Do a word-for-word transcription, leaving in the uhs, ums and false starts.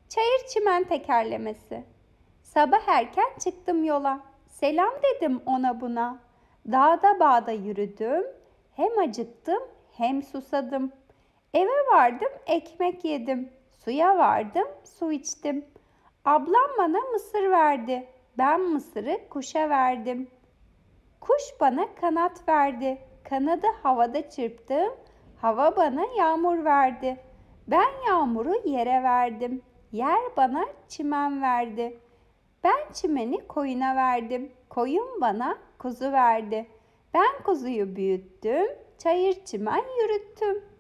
Çayır çimen tekerlemesi. Sabah erken çıktım yola. Selam dedim ona buna. Dağda bağda yürüdüm. Hem acıktım hem susadım. Eve vardım ekmek yedim. Suya vardım su içtim. Ablam bana mısır verdi. Ben mısırı kuşa verdim. Kuş bana kanat verdi. Kanadı havada çırptım. Hava bana yağmur verdi. Ben yağmuru yere verdim. Yer bana çimen verdi. Ben çimeni koyuna verdim. Koyun bana kuzu verdi. Ben kuzuyu büyüttüm. Çayır çimen yürüttüm.